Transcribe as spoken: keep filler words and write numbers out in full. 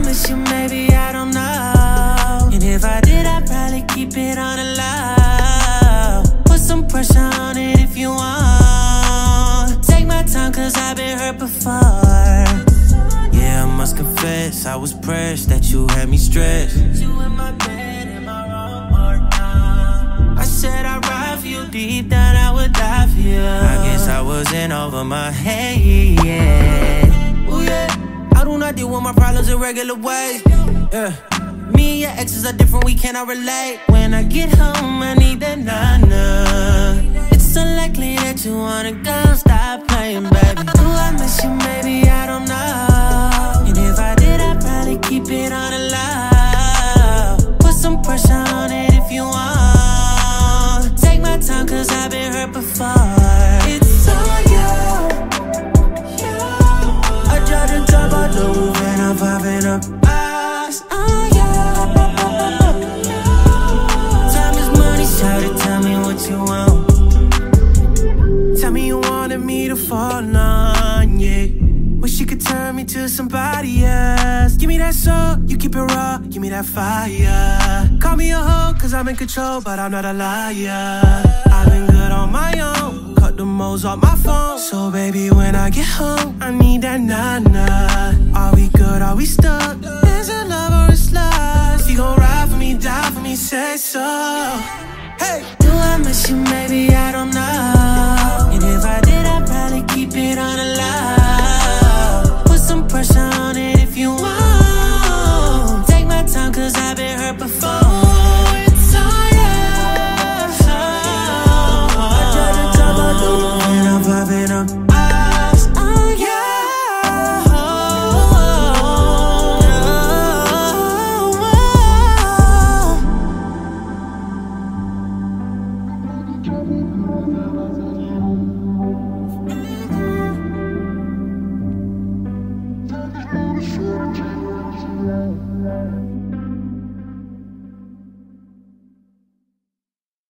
miss you? Maybe I don't know. And if I did, I'd probably keep it on the low. Put some pressure on it if you want. Take my time, cause I've been hurt before. Yeah, I must confess, I was pressed that you had me stressed. You in my bed, in my room, or not. I said I'd ride for you, deep down I would die for you. I guess I was in over my head, yeah. Ooh, yeah. I do not deal with my problems in regular ways. Yeah. Me and your exes are different, we cannot relate. When I get home, I need that nana. It's unlikely that you wanna go, stop playing, baby. Do I miss you? Maybe I don't know. And if I did, I'd probably keep it on the low. Put some pressure on it if you want. Take my time, cause I've been hurt before. It's all you. I tried to talk about the roof and I'm popping up. It's all you. Time is money, shawty, tell me what you want. Tell me you wanted me to fall on, yeah. Wish you could turn me to somebody else. Give me that soul, you keep it raw, give me that fire. Call me a hoe, cause I'm in control, but I'm not a liar. I've been good on my own, cut the moles off my phone. So baby, when I get home, I need that nana. Are we good, are we stuck? Is it love or is lust? If you gon' ride for me, die for me, say so. Hey! Do I miss you? Maybe I don't know.